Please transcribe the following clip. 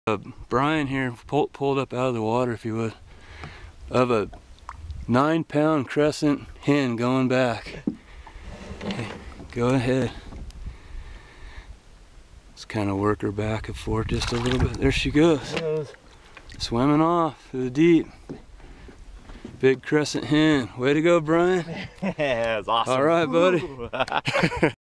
Brian here pulled up out of the water, if you would, of a 9-pound crescent hen going back. Okay, go ahead. Let's kind of work her back and forth just a little bit. There she goes. Swimming off to the deep. Big crescent hen. Way to go, Brian. Yeah, it was awesome. All right, buddy.